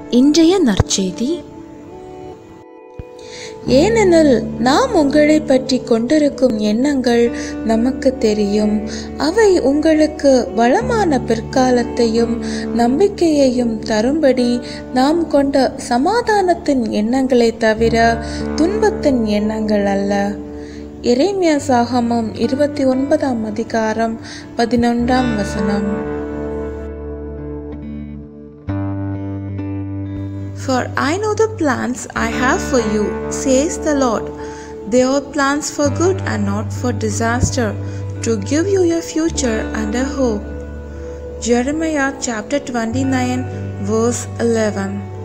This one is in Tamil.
இன்றைய நற்செய்தி. ஏனெனில் நாம் உங்களை பற்றி கொண்டிருக்கும் எண்ணங்கள் நமக்கு தெரியும். அவை உங்களுக்கு வளமான பிற்காலத்தையும் நம்பிக்கையையும் தரும்படி நாம் கொண்ட சமாதானத்தின் எண்ணங்களை தவிர துன்பத்தின் எண்ணங்கள் அல்ல. எரேமியா சாகமம் 29ஆம் அதிகாரம் 11ஆம் வசனம். For I know the plans I have for you, says the Lord. They are plans for good and not for disaster, to give you a future and a hope. Jeremiah chapter 29 verse 11.